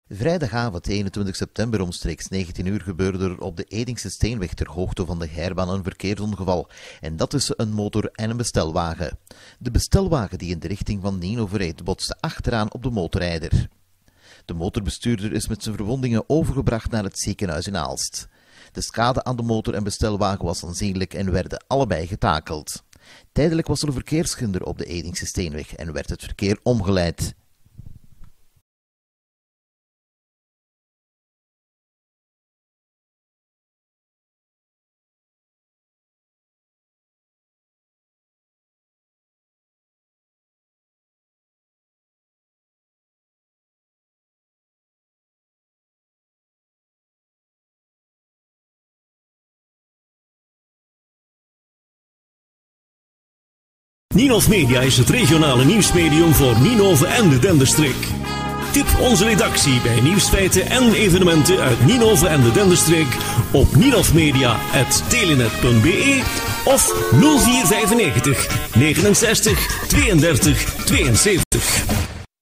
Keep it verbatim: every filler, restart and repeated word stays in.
Vrijdagavond eenentwintig september omstreeks negentien uur gebeurde er op de Edingse Steenweg ter hoogte van de Heirbaan een verkeersongeval. En dat tussen een motor en een bestelwagen. De bestelwagen die in de richting van Nino reed botste achteraan op de motorrijder. De motorbestuurder is met zijn verwondingen overgebracht naar het ziekenhuis in Aalst. De schade aan de motor en bestelwagen was aanzienlijk en werden allebei getakeld. Tijdelijk was er een verkeersschunder op de Edingse Steenweg en werd het verkeer omgeleid. Ninov Media is het regionale nieuwsmedium voor Ninove en de Denderstreek. Tip onze redactie bij nieuwsfeiten en evenementen uit Ninove en de Denderstreek op ninovmedia apenstaartje telenet punt be of nul vier vijfennegentig negenenzestig tweeëndertig tweeënzeventig.